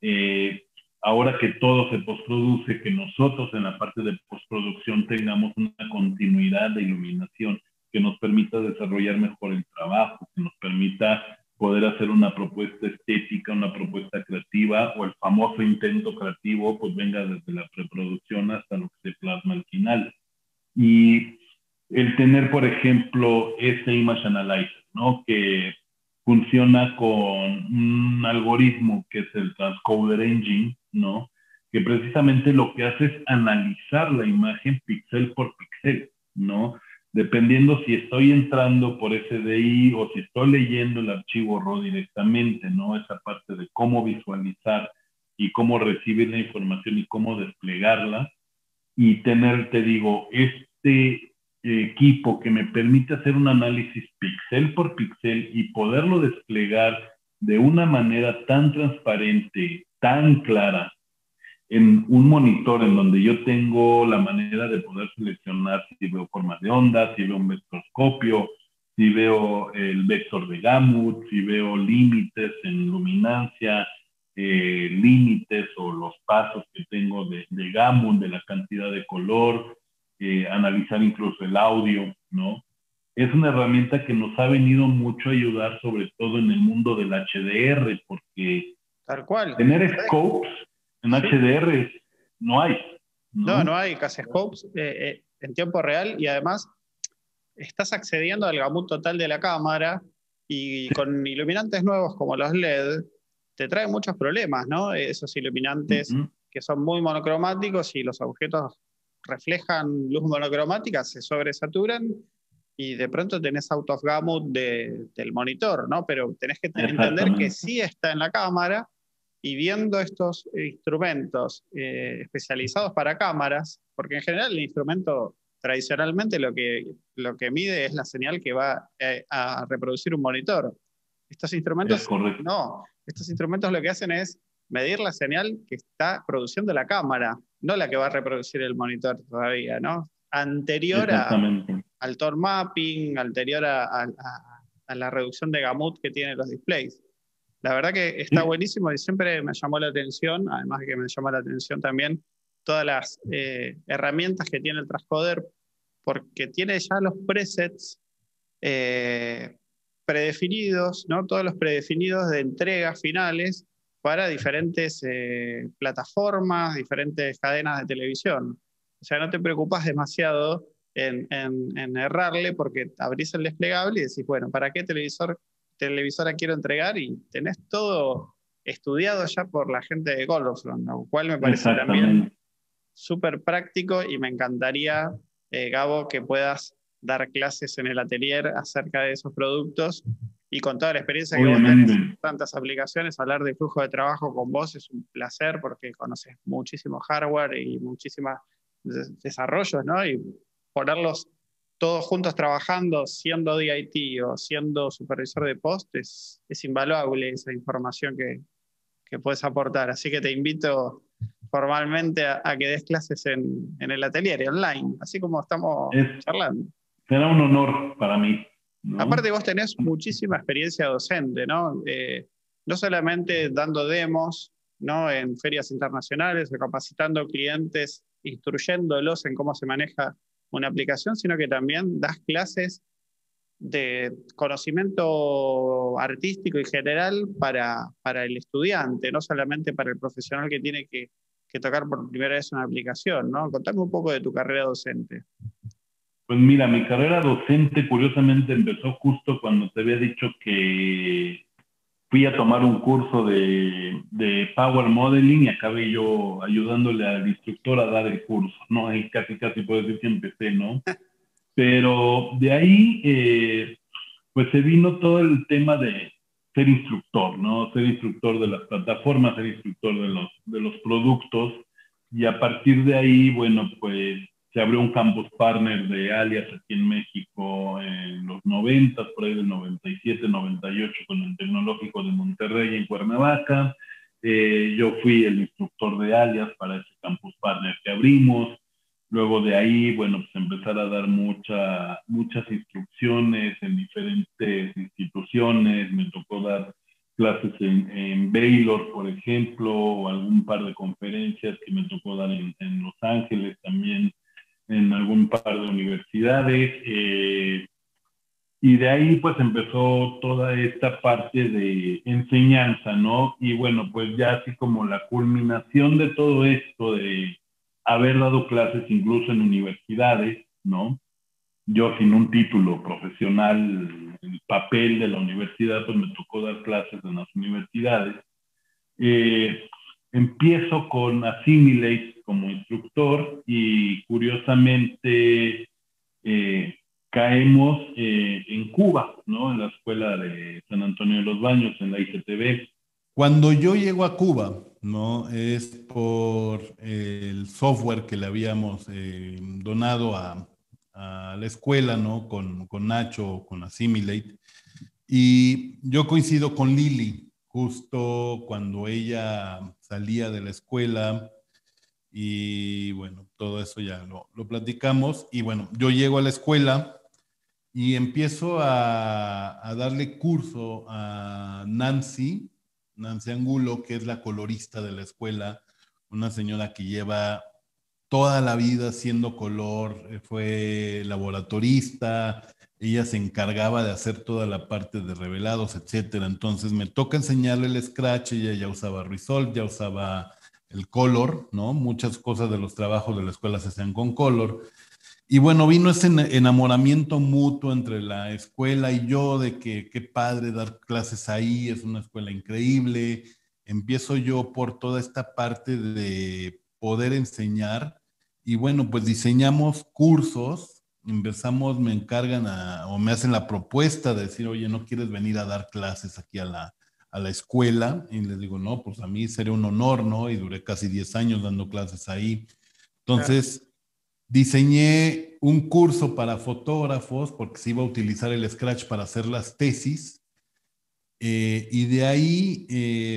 Ahora que todo se postproduce, que nosotros en la parte de postproducción tengamos una continuidad de iluminación que nos permita desarrollar mejor el trabajo, que nos permita poder hacer una propuesta estética, una propuesta creativa, o el famoso intento creativo, pues venga desde la preproducción hasta lo que se plasma al final. Y el tener, por ejemplo, este Image Analyzer, ¿no? Que funciona con un algoritmo que es el Transcoder Engine, ¿no? Que precisamente lo que hace es analizar la imagen píxel por píxel, ¿no? Dependiendo si estoy entrando por SDI o si estoy leyendo el archivo RAW directamente, ¿no? Esa parte de cómo visualizar y cómo recibir la información y cómo desplegarla, y tener, te digo, este equipo que me permite hacer un análisis píxel por píxel y poderlo desplegar de una manera tan transparente, tan clara, en un monitor en donde yo tengo la manera de poder seleccionar si veo formas de onda, si veo un vectorscopio, si veo el vector de Gamut, si veo límites en luminancia, límites o los pasos que tengo de Gamut, de la cantidad de color, analizar incluso el audio, ¿no? Es una herramienta que nos ha venido mucho a ayudar, sobre todo en el mundo del HDR, porque Tal cual. tener scopes en Sí. HDR no hay, ¿no? No hay casi scopes en tiempo real, y además estás accediendo al gamut total de la cámara, y con iluminantes nuevos como los LED te trae muchos problemas, ¿no? Esos iluminantes que son muy monocromáticos y los objetos reflejan luz monocromática, se sobresaturan y de pronto tenés out of gamut del monitor, ¿no? Pero tenés que entender que sí está en la cámara, y viendo estos instrumentos especializados para cámaras, porque en general el instrumento tradicionalmente lo que mide es la señal que va a reproducir un monitor. Estos instrumentos, no, estos instrumentos lo que hacen es medir la señal que está produciendo la cámara, no la que va a reproducir el monitor todavía, ¿no? Anterior al tone mapping, anterior a la reducción de gamut que tienen los displays. La verdad que está buenísimo y siempre me llamó la atención, además de que me llama la atención también todas las herramientas que tiene el Transcoder, porque tiene ya los presets predefinidos, ¿no? Todos los predefinidos de entregas finales para diferentes plataformas, diferentes cadenas de televisión. O sea, no te preocupas demasiado en errarle, porque abrís el desplegable y decís, bueno, ¿para qué televisora quiero entregar? Y tenés todo estudiado ya por la gente de Golofront, lo cual me parece también súper práctico, y me encantaría, Gabo, que puedas dar clases en el atelier acerca de esos productos, y con toda la experiencia que vos tenés en tantas aplicaciones, hablar de flujo de trabajo con vos es un placer, porque conoces muchísimo hardware y muchísimos desarrollos, ¿no? Y ponerlos todos juntos trabajando, siendo DIT o siendo supervisor de post, es invaluable esa información que puedes aportar. Así que te invito formalmente a que des clases en el atelier y online, así como estamos charlando. Será un honor para mí, ¿no? Aparte, vos tenés muchísima experiencia docente, ¿no? No solamente dando demos, ¿no?, en ferias internacionales o capacitando clientes, instruyéndolos en cómo se maneja una aplicación, sino que también das clases de conocimiento artístico y general para el estudiante, no solamente para el profesional que tiene que tocar por primera vez una aplicación, ¿no? Contame un poco de tu carrera docente. Pues mira, mi carrera docente curiosamente empezó justo cuando te había dicho que fui a tomar un curso de Power Modeling y acabé yo ayudándole al instructor a dar el curso, ¿no? Ahí casi, casi puedo decir que empecé, ¿no? Pero de ahí, pues se vino todo el tema de ser instructor, ¿no? Ser instructor de las plataformas, ser instructor de los productos. Y a partir de ahí, bueno, pues se abrió un campus partner de Alias aquí en México en los 90, por ahí del 97, 98, con el Tecnológico de Monterrey en Cuernavaca. Yo fui el instructor de Alias para ese campus partner que abrimos. Luego de ahí, bueno, pues empezar a dar muchas instrucciones en diferentes instituciones. Me tocó dar clases en Baylor, por ejemplo, o algún par de conferencias que me tocó dar en Los Ángeles también, en algún par de universidades. Y de ahí pues empezó toda esta parte de enseñanza, ¿no? Y bueno, pues ya así como la culminación de todo esto, de haber dado clases incluso en universidades, ¿no? Yo sin un título profesional, el papel de la universidad, pues me tocó dar clases en las universidades. Eh, Empiezo con Assimilate como instructor y curiosamente caemos en Cuba, ¿no? En la escuela de San Antonio de los Baños, en la ICTV. Cuando yo llego a Cuba, ¿no? Es por el software que le habíamos donado a la escuela, ¿no? Con Nacho, con Assimilate. Y yo coincido con Lili, justo cuando ella salía de la escuela y bueno, todo eso ya lo platicamos. Y bueno, yo llego a la escuela y empiezo a darle curso a Nancy Angulo, que es la colorista de la escuela, una señora que lleva toda la vida haciendo color, fue laboratorista, ella se encargaba de hacer toda la parte de revelados, etcétera. Entonces me toca enseñarle el Scratch, ella ya usaba Resolve, ya usaba el Color, ¿no? Muchas cosas de los trabajos de la escuela se hacían con Color. Y bueno, vino ese enamoramiento mutuo entre la escuela y yo de que qué padre dar clases ahí, es una escuela increíble. Empiezo yo por toda esta parte de poder enseñar y bueno, pues diseñamos cursos, empezamos, me encargan o me hacen la propuesta de decir, oye, ¿no quieres venir a dar clases aquí a la escuela? Y les digo, no, pues a mí sería un honor, ¿no? Y duré casi 10 años dando clases ahí. Entonces... Claro. Diseñé un curso para fotógrafos porque se iba a utilizar el Scratch para hacer las tesis y de ahí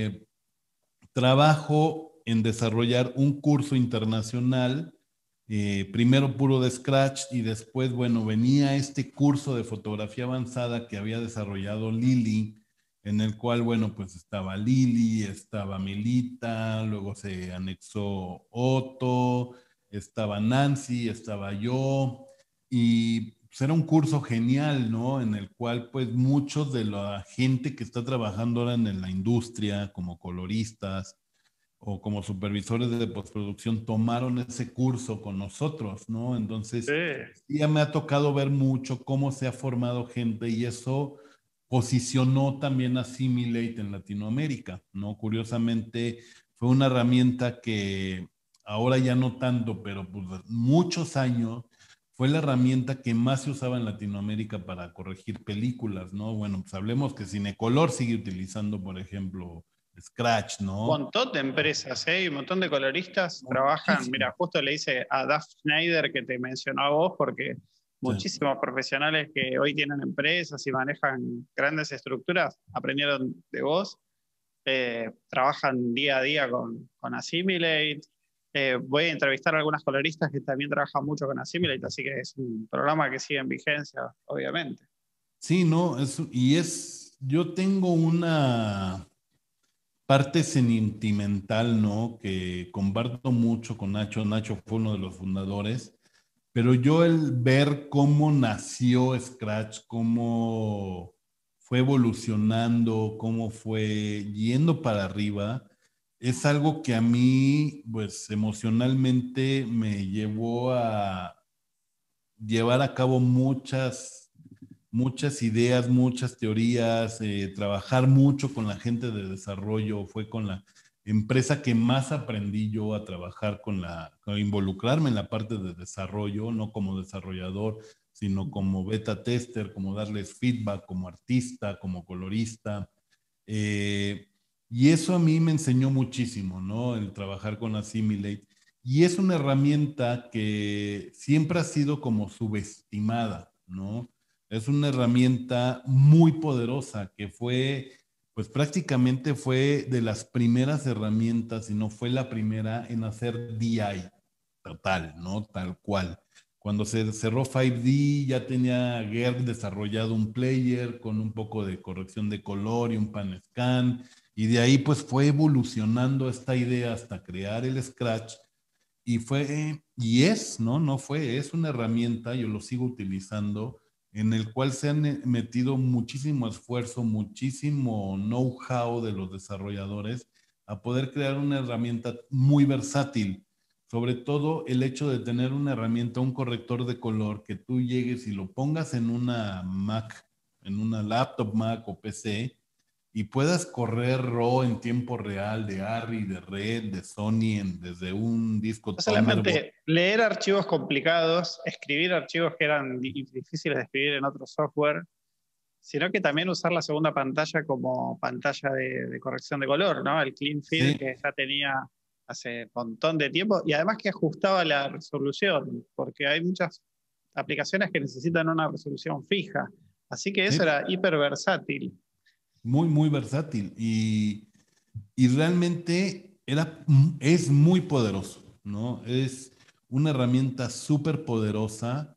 trabajo en desarrollar un curso internacional, primero puro de Scratch y después, bueno, venía este curso de fotografía avanzada que había desarrollado Lili, en el cual, bueno, pues estaba Lili, estaba Melita, luego se anexó Otto, estaba Nancy, estaba yo, y pues era un curso genial, ¿no? En el cual pues muchos de la gente que está trabajando ahora en la industria como coloristas o como supervisores de postproducción tomaron ese curso con nosotros, ¿no? Entonces, Sí. ya me ha tocado ver mucho cómo se ha formado gente y eso posicionó también a Similate en Latinoamérica, ¿no? Curiosamente, fue una herramienta que ahora ya no tanto, pero pues muchos años fue la herramienta que más se usaba en Latinoamérica para corregir películas, ¿no? Bueno, pues hablemos que Cinecolor sigue utilizando, por ejemplo, Scratch, Un ¿no? montón de empresas, ¿eh? Y un montón de coloristas trabajan. Muchísimo. Mira, justo le hice a Duff Schneider que te mencionó a vos, porque Sí. muchísimos profesionales que hoy tienen empresas y manejan grandes estructuras aprendieron de vos. Trabajan día a día con Assimilate. Voy a entrevistar a algunas coloristas que también trabajan mucho con Assimilate, así que es un programa que sigue en vigencia, obviamente. Sí, no, yo tengo una parte sentimental, ¿no? Que comparto mucho con Nacho. Nacho fue uno de los fundadores, pero yo el ver cómo nació Scratch, cómo fue evolucionando, cómo fue yendo para arriba, es algo que a mí, pues emocionalmente me llevó a llevar a cabo muchas muchas ideas, muchas teorías, trabajar mucho con la gente de desarrollo. Fue con la empresa que más aprendí yo a trabajar a involucrarme en la parte de desarrollo, no como desarrollador, sino como beta tester, como darles feedback, como artista, como colorista. Eh, y eso a mí me enseñó muchísimo, ¿no? El trabajar con Assimilate. Y es una herramienta que siempre ha sido como subestimada, ¿no? Es una herramienta muy poderosa que fue, pues prácticamente fue de las primeras herramientas, si no fue la primera en hacer DI total, ¿no? Tal cual. Cuando se cerró 5D ya tenía Gerg desarrollado un player con un poco de corrección de color y un pan scan, y de ahí pues fue evolucionando esta idea hasta crear el Scratch. Y fue, y es, ¿no? No fue, es una herramienta, yo lo sigo utilizando, en el cual se han metido muchísimo esfuerzo, muchísimo know-how de los desarrolladores a poder crear una herramienta muy versátil. Sobre todo el hecho de tener una herramienta, un corrector de color, que tú llegues y lo pongas en una Mac, en una laptop Mac o PC, y puedas correr RAW en tiempo real de ARRI, de Red, de Sony, desde un disco No Thunderbolt. solamente leer archivos complicados, escribir archivos que eran difíciles de escribir en otro software, sino que también usar la segunda pantalla como pantalla de corrección de color, ¿no? El Clean Fill Sí, que ya tenía hace un montón de tiempo y además que ajustaba la resolución, porque hay muchas aplicaciones que necesitan una resolución fija. Así que eso sí, era hiper versátil. muy, muy versátil. Y realmente es muy poderoso, ¿no? Es una herramienta súper poderosa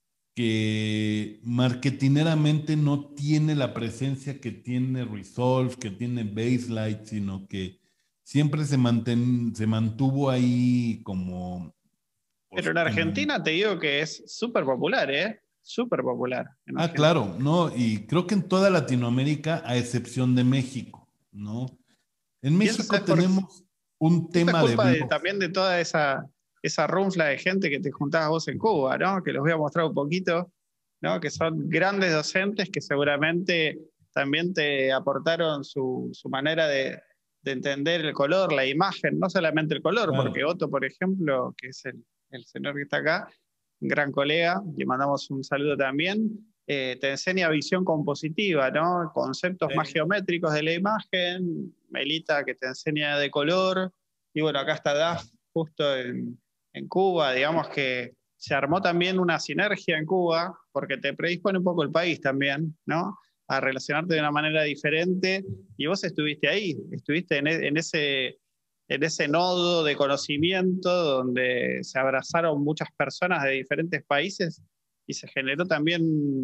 que marketineramente no tiene la presencia que tiene Resolve, que tiene Baselight, sino que siempre se mantuvo ahí como, Pero pues, en como, Argentina te digo que es súper popular, ¿eh? Súper popular en ah, Argentina. claro, ¿no? Y creo que en toda Latinoamérica, a excepción de México, ¿no? En Y eso, México ¿sabes por qué? tenemos un Eso es tema de culpa blogs. también de toda esa runfla de gente que te juntabas vos en Cuba, ¿no? Que los voy a mostrar un poquito, ¿no? Que son grandes docentes que seguramente también te aportaron su manera de entender el color, la imagen, no solamente el color, porque Claro. Otto, por ejemplo, que es el señor que está acá, un gran colega, le mandamos un saludo también, te enseña visión compositiva, ¿no? Conceptos más Sí. geométricos de la imagen, Melita que te enseña de color, y bueno, acá está DAF justo en Cuba, digamos que se armó también una sinergia en Cuba, porque te predispone un poco el país también, ¿no? A relacionarte de una manera diferente, y vos estuviste ahí, estuviste en ese nodo de conocimiento donde se abrazaron muchas personas de diferentes países y se generó también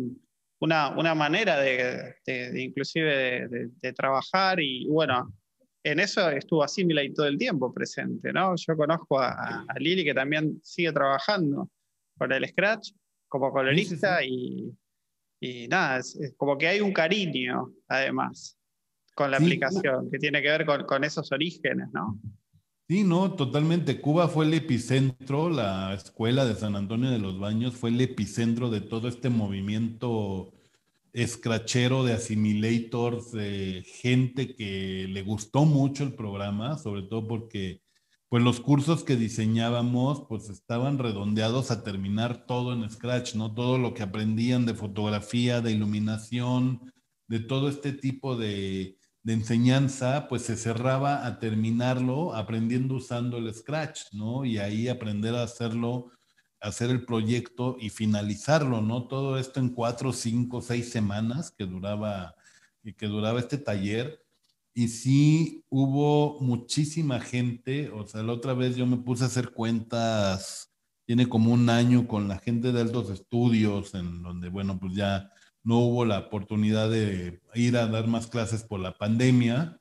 una manera de inclusive de trabajar y bueno, en eso estuvo Assimilate todo el tiempo presente, ¿no? Yo conozco a Lili que también sigue trabajando con el Scratch como Sí, sí, colorista sí. y nada, es como que hay un cariño además con la Sí, aplicación que tiene que ver con esos orígenes, ¿no? sí, no, totalmente. Cuba fue el epicentro, la escuela de San Antonio de los Baños fue el epicentro de todo este movimiento escrachero de assimilators, de gente que le gustó mucho el programa, sobre todo porque pues los cursos que diseñábamos pues estaban redondeados a terminar todo en Scratch, ¿no? Todo lo que aprendían de fotografía, de iluminación, de todo este tipo de enseñanza, pues se cerraba a terminarlo aprendiendo usando el Scratch, ¿no? Y ahí aprender a hacerlo, hacer el proyecto y finalizarlo, ¿no? Todo esto en 4, 5, 6 semanas que duraba este taller. Y sí hubo muchísima gente, o sea, la otra vez yo me puse a hacer cuentas, tiene como un año con la gente de Altos Estudios, en donde, bueno, pues ya no hubo la oportunidad de ir a dar más clases por la pandemia,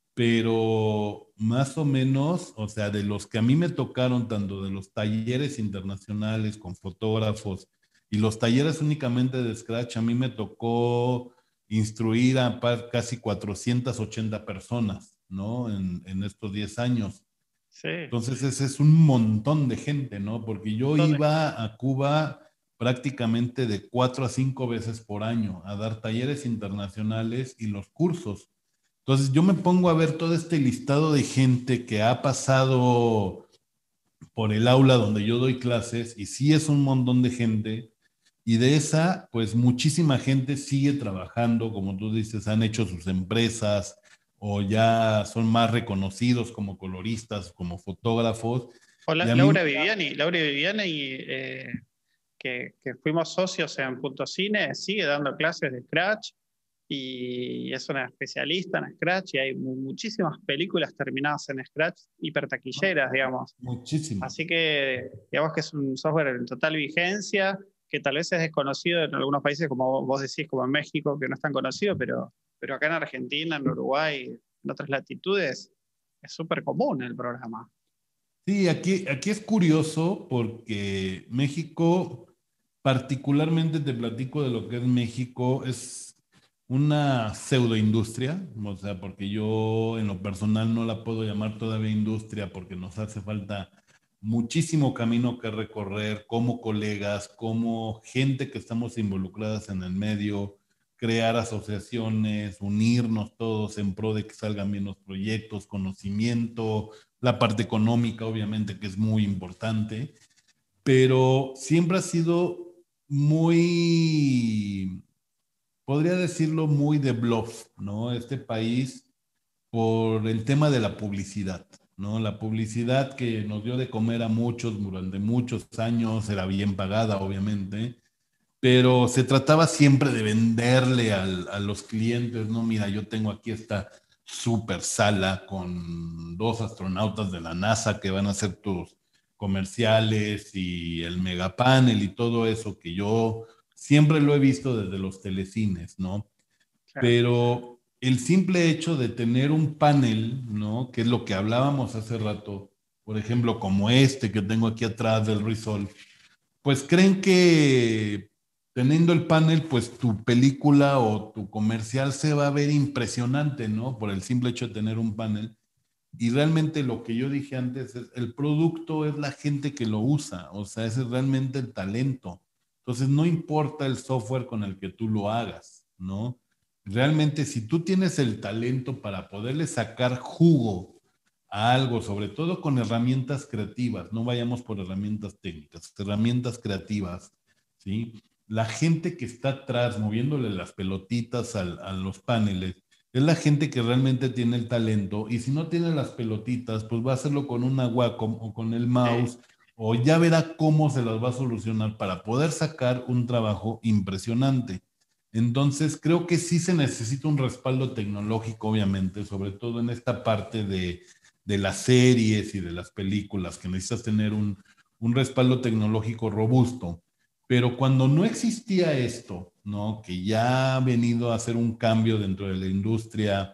pero más o menos, o sea, de los que a mí me tocaron, tanto de los talleres internacionales con fotógrafos y los talleres únicamente de Scratch, a mí me tocó instruir a casi 480 personas, ¿no? En estos 10 años. Sí, Entonces, ese es un montón de gente, ¿no? Porque yo todo iba a Cuba prácticamente de 4 a 5 veces por año a dar talleres internacionales y los cursos. Entonces yo me pongo a ver todo este listado de gente que ha pasado por el aula donde yo doy clases y sí es un montón de gente y de esa pues muchísima gente sigue trabajando, como tú dices, han hecho sus empresas o ya son más reconocidos como coloristas, como fotógrafos O y a mí Laura Viviani, que fuimos socios en Punto Cine, sigue dando clases de Scratch y es una especialista en Scratch y hay muchísimas películas terminadas en Scratch, hipertaquilleras, digamos. muchísimo. Así que digamos que es un software en total vigencia, que tal vez es desconocido en algunos países, como vos decís, como en México, que no es tan conocido, pero acá en Argentina, en Uruguay, en otras latitudes, es súper común el programa. Sí, aquí es curioso porque México, particularmente te platico de lo que es México, es una pseudoindustria, o sea, porque yo en lo personal no la puedo llamar todavía industria porque nos hace falta muchísimo camino que recorrer como colegas, como gente que estamos involucradas en el medio, crear asociaciones, unirnos todos en pro de que salgan bien los proyectos, conocimiento, la parte económica, obviamente, que es muy importante, pero siempre ha sido muy, podría decirlo, muy de bluff, ¿no? Este país por el tema de la publicidad, ¿no? La publicidad que nos dio de comer a muchos durante muchos años, era bien pagada, obviamente, pero se trataba siempre de venderle a los clientes, ¿no? Mira, yo tengo aquí esta super sala con 2 astronautas de la NASA que van a hacer tus comerciales y el megapanel y todo eso que yo siempre lo he visto desde los telecines, ¿no? Claro. Pero el simple hecho de tener un panel, ¿no? Que es lo que hablábamos hace rato, por ejemplo, como este que tengo aquí atrás del Risol, pues creen que teniendo el panel, pues tu película o tu comercial se va a ver impresionante, ¿no? Por el simple hecho de tener un panel. Y realmente lo que yo dije antes es, el producto es la gente que lo usa, o sea, ese es realmente el talento. Entonces, no importa el software con el que tú lo hagas, ¿no? Realmente, si tú tienes el talento para poderle sacar jugo a algo, sobre todo con herramientas creativas, no vayamos por herramientas técnicas, herramientas creativas, ¿sí? La gente que está atrás moviéndole las pelotitas a los paneles, es la gente que realmente tiene el talento y si no tiene las pelotitas, pues va a hacerlo con una Wacom o con el mouse o ya verá cómo se las va a solucionar para poder sacar un trabajo impresionante. Entonces, creo que sí se necesita un respaldo tecnológico, obviamente, sobre todo en esta parte de las series y de las películas, que necesitas tener un respaldo tecnológico robusto. Pero cuando no existía esto, ¿no? Que ya ha venido a hacer un cambio dentro de la industria,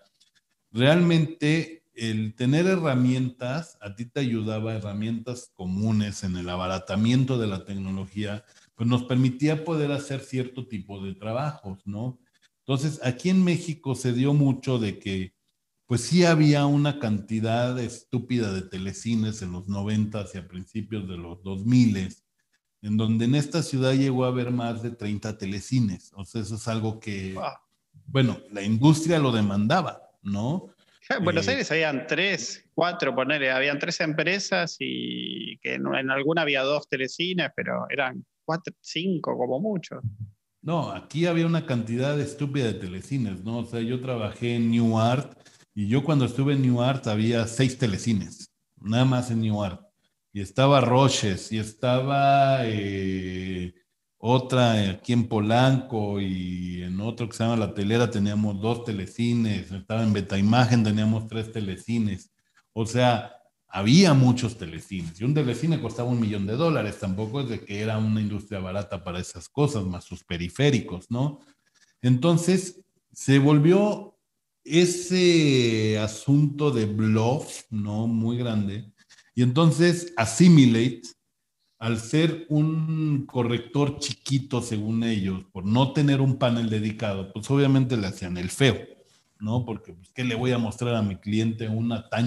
realmente el tener herramientas, a ti te ayudaba, herramientas comunes en el abaratamiento de la tecnología, pues nos permitía poder hacer cierto tipo de trabajos, ¿no? Entonces, aquí en México se dio mucho de que, pues sí había una cantidad estúpida de telecines en los 90 y a principios de los 2000, en donde en esta ciudad llegó a haber más de 30 telecines. O sea, eso es algo que, Wow. bueno, la industria lo demandaba, ¿no? En Buenos Eh, Aires habían tres, cuatro, ponele, habían tres empresas y que en alguna había dos telecines, pero eran cuatro, cinco como mucho. no, aquí había una cantidad estúpida de telecines, ¿no? O sea, yo trabajé en New Art y yo cuando estuve en New Art había 6 telecines, nada más en New Art. Y estaba Roches y estaba otra aquí en Polanco y en otro que se llama La Telera teníamos 2 telecines, estaba en Betaimagen teníamos 3 telecines. O sea, había muchos telecines y un telecine costaba $1 millón. Tampoco es de que era una industria barata para esas cosas, más sus periféricos, ¿no? Entonces se volvió ese asunto de bluff, ¿no? Muy grande. Y entonces Assimilate, al ser un corrector chiquito según ellos, por no tener un panel dedicado, pues obviamente le hacían el feo, ¿no? Porque, pues, ¿qué le voy a mostrar a mi cliente?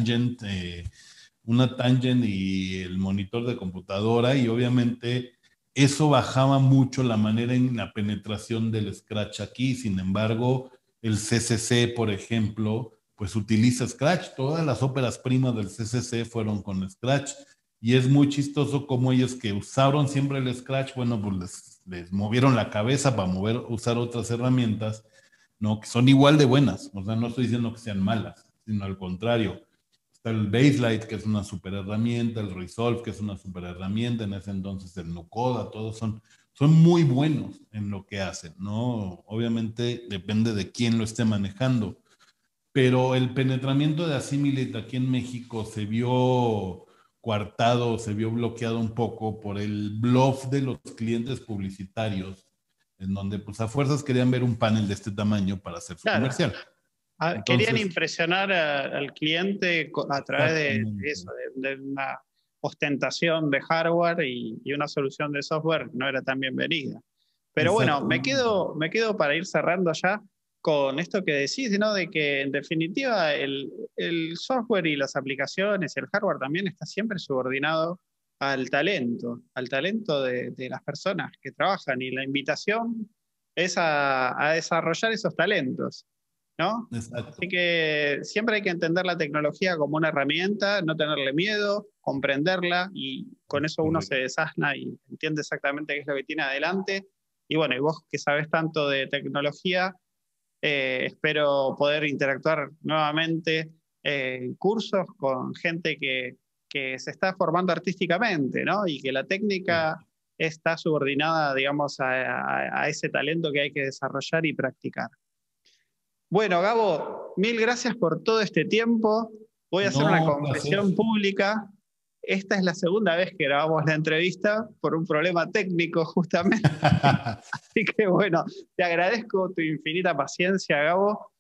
Una tangent y el monitor de computadora y obviamente eso bajaba mucho la manera en la penetración del Scratch aquí. Sin embargo, el CCC, por ejemplo, pues utiliza Scratch. Todas las óperas primas del CCC fueron con Scratch. Y es muy chistoso como ellos que usaron siempre el Scratch, bueno, pues les movieron la cabeza para usar otras herramientas, ¿no? Que son igual de buenas. O sea, no estoy diciendo que sean malas, sino al contrario. Está el Baselight, que es una super herramienta, el Resolve, que es una super herramienta, en ese entonces el Nucoda, todos son muy buenos en lo que hacen, ¿no? Obviamente depende de quién lo esté manejando, pero el penetramiento de Assimilate aquí en México se vio coartado, se vio bloqueado un poco por el bluff de los clientes publicitarios, en donde pues a fuerzas querían ver un panel de este tamaño para hacer su comercial. Querían impresionar al cliente a través de eso, de una ostentación de hardware y una solución de software que no era tan bienvenida. Pero bueno, me quedo para ir cerrando ya con esto que decís, ¿no? De que en definitiva el software y las aplicaciones y el hardware también está siempre subordinado al talento de las personas que trabajan, y la invitación es a desarrollar esos talentos, ¿no? Exacto. Así que siempre hay que entender la tecnología como una herramienta, no tenerle miedo, comprenderla, y con eso uno se desasna y entiende exactamente qué es lo que tiene adelante. Y bueno, y vos que sabés tanto de tecnología, espero poder interactuar nuevamente en cursos con gente que se está formando artísticamente, ¿no? Y que la técnica está subordinada, digamos, a ese talento que hay que desarrollar y practicar. Bueno, Gabo, mil gracias por todo este tiempo. Voy a hacer una confesión pública. Esta es la segunda vez que grabamos la entrevista por un problema técnico, justamente. Así que bueno, te agradezco tu infinita paciencia, Gabo.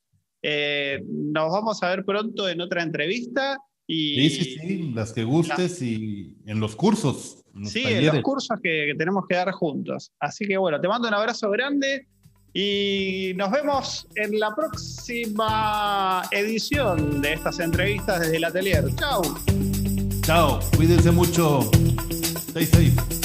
Nos vamos a ver pronto en otra entrevista. Sí, las que gustes, y en los cursos. En los cursos que tenemos que dar juntos. Así que bueno, te mando un abrazo grande. Y nos vemos en la próxima edición de estas entrevistas desde el atelier. Chau. Chao, cuídense mucho. Stay safe.